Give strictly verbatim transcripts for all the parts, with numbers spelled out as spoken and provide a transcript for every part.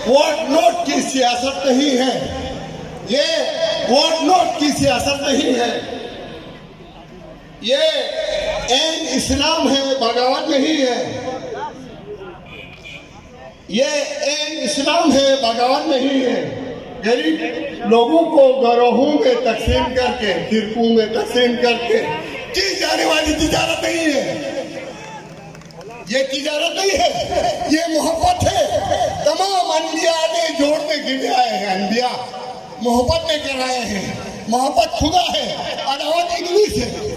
Vote note کی سیاست نہیں ہے، یہ ووٹ نوٹ کی سیاست نہیں ہے، یہ عین اسلام ہے، بغاوت نہیں ہے۔ یہ عین اسلام ہے، بغاوت نہیں ہے۔ غریب لوگوں کو گروہوں میں تقسیم کر کے، فرقوں میں تقسیم کر کے کی جانے والی تجارت نہیں ہے، یہ تجارت نہیں ہے، یہ محبت ہے۔ تمام انبیاء نے جوڑنے کے لیے آئے ہیں، انبیاء محبت میں کر آئے ہیں۔ محبت خدا ہے، عداوت ابلیس ہے۔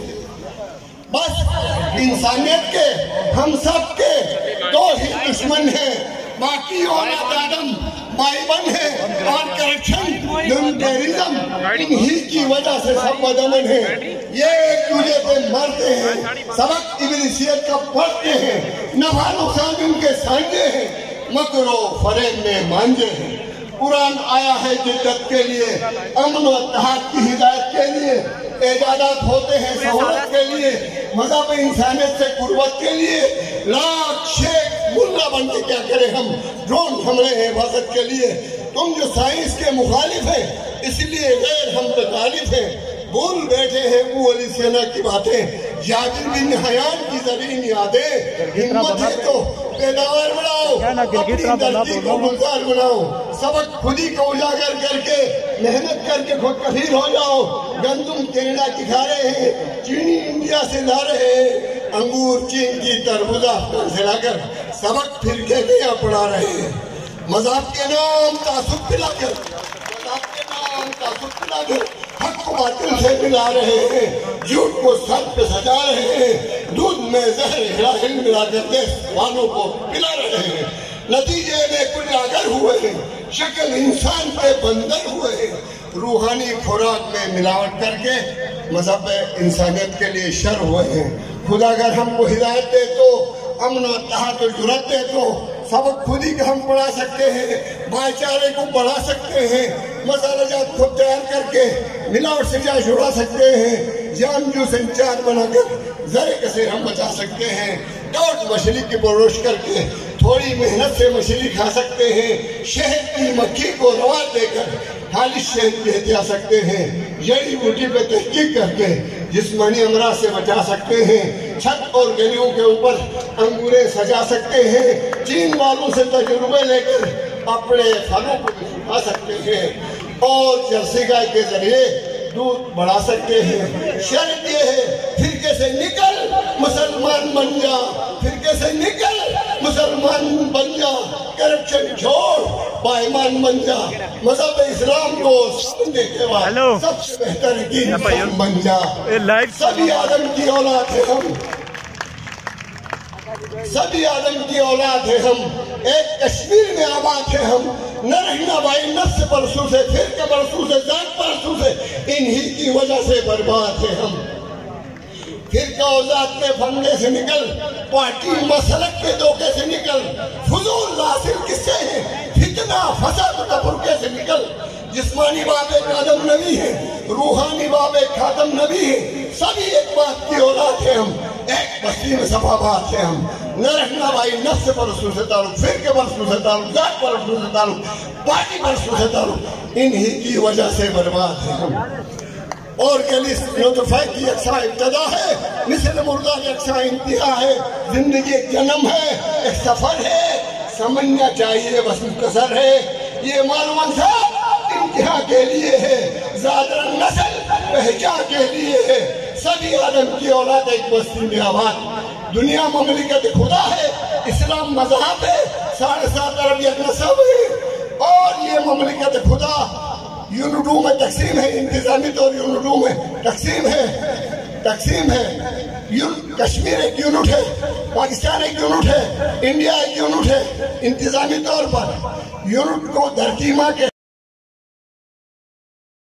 بس انسانیت کے، ہم سب کے دو ہی دشمن ہیں، باقی اولاد آدم بائبل ہے اور کرپشن، ٹیررزم، انہی کی وجہ سے سب بدامن ہیں۔ یہ ایک دوسرے پہ مرتے ہیں، سبق ابلیسیت کا پڑھتے ہیں، نفع نقصان ان کے سانجے ہیں، مکر و فریب میں مانجے ہیں۔ قرآن آیا ہے جدت کے لیے، امن و اتحاد کی ہدایت کے لیے، ایجادات ہوتے ہیں سہولت کے لیے، مذہب انسانیت سے قربت کے لیے۔ لاکھ شیخ ملا بن کے کیا کریں ہم، ڈرون حملے ہیں حفاظت کے لیے۔ تم جو سائنس کے مخالف ہیں، اس لیے غیر ہم تکالیف ہیں، بھول بیٹھے ہیں وہ علی سینا کی باتیں، جابر بن حیان کی زرین یادیں۔ ہمت ہے تو پیداوار بڑھاؤ، اپنی دھرتی کو گلزار بناؤ، سبق خودی کو اجاگر کر کے محنت کر کے خود کفیل ہو جاؤ۔ گندم کینیڈا کی کھا رہے ہیں، چینی انڈیا سے لا رہے ہیں، انگور چین کی تربوزہ سے لا کر سبق پھر کے نیا پڑھا رہے ہیں۔ مذہب کے نام تعصب پلا کر، مذہب کے نام تعصب پلا کر حق کو باطل سے ملا رہے ہیں، جھوٹ کو سر پہ سجا رہے ہیں، دودھ میں زہر ہراہل ملا کر دیس والوں کو پلا رہے ہیں۔ نتیجے میں کل آگر ہوئے ہیں، شکل انسان پہ بندر ہوئے ہیں، روحانی خوراک میں ملاوٹ کر کے مذہب انسانیت کے لیے شر ہوئے ہیں۔ خدا اگر ہم کو ہدایت دے تو، امن و اتحاد و جرات دے تو سبق خودی کا ہم پڑھا سکتے ہیں، بھائی چارے کو بڑھا سکتے ہیں، مسالہ جات خود تیار کر کے ملاوٹ سے جا چھڑا سکتے ہیں، جان جو سنچار بنا کر زرے کسے ہم بچا سکتے ہیں، ڈاٹ مچھلی کی پروش کر کے تھوڑی محنت سے مچھلی کھا سکتے ہیں، شہد کی مکھی کو رواد دے کر خالص شہد پیتے آ سکتے ہیں، جڑی بوٹی پہ تحقیق کر کے جسمانی امراض سے بچا سکتے ہیں، چھت اور گلیوں کے اوپر انگوریں سجا سکتے ہیں، چین والوں سے تجربے لے کر اپنے پھلوں کو بھی سکھا سکتے ہیں، اور جرسی گائے کے ذریعے دودھ بڑھا سکتے ہیں۔ شرط یہ ہے فرقے سے نکل مسلمان بن جا، فرقے سے نکل مسلمان بن جا، کرپشن چھوڑ پائمان بن جا، مذہب اسلام کو سمجھنے کے بعد سب سے بہتر دین بن جا۔ سبھی آدم کی اولاد ہے ہم، سبھی آدم کی اولاد ہے ہم، ایک کشمیر میں آباد ہے ہم، نہ رہنا بھائی نفس پرسوں سے، فرقہ پرسوں سے، ذات پرسوں سے، انہی کی وجہ سے برباد ہے ہم۔ فرقہ و ذات کے پھندے سے نکل، پارٹی مسلک کے دھوکے سے نکل، فضول حاصل کس سے ہے، فتنہ فساد کا برکے سے نکل۔ جسمانی باب ایک آدم نبی ہے، روحانی باب ایک خاتم نبی ہے، سبھی ایک بات کی اولاد ہے ہم، ایک بستی میں صفا بات ہے ہم۔ نہ رکھنا بھائی نفس پرسوں سے تعلق، فرقے پرسوں سے تعلق، ذات پرسوں سے تعلق، پارٹی پرسوں سے تعلق، انہی کی وجہ سے برباد ہے ہم۔ اور کلیس نطفہ کی یکساں ابتدا ہے، مثل مردہ یکساں انتہا ہے، زندگی ایک جنم ہے، ایک سفر ہے، سمجھنا چاہیے بس مختصر ہے، یہ معلوم تھا انتہا کے لیے ہے، زیادہ نسل پہچان کے لیے ہے، سبھی آدم کی اولاد ایک بستی میں آباد۔ دنیا مملکت خدا ہے، اسلام مذہب ہے، ساڑھے سات ارب یک نسب ہے، اور یہ مملکت خدا یونٹوں میں تقسیم ہے، انتظامی طور یونٹوں میں تقسیم ہے، تقسیم ہے۔ کشمیر ایک یونٹ ہے، پاکستان ایک یونٹ ہے، انڈیا ایک یونٹ ہے، انتظامی طور پر یونٹ کو دھرتی ماں کے